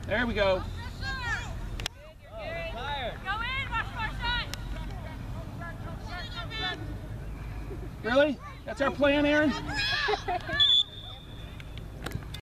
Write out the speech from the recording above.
There we go. Really? That's our plan, Aaron?